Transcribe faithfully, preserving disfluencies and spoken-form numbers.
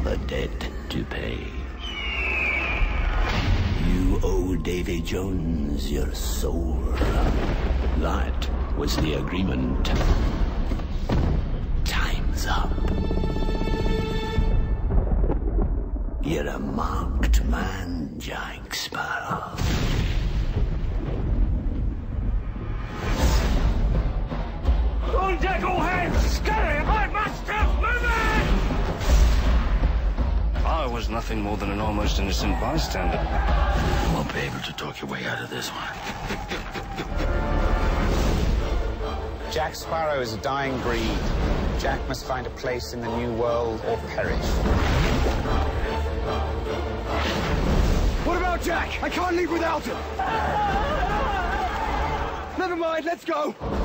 another debt to pay. You owe Davy Jones your soul. That was the agreement. Time's up. You're a marked man, Jack Sparrow. On deck, all hands! Scurry! I must have moving! I was nothing more than an almost innocent bystander. You won't be able to talk your way out of this one. Jack Sparrow is a dying breed. Jack must find a place in the new world or perish. What about Jack? I can't leave without him! Never mind, let's go!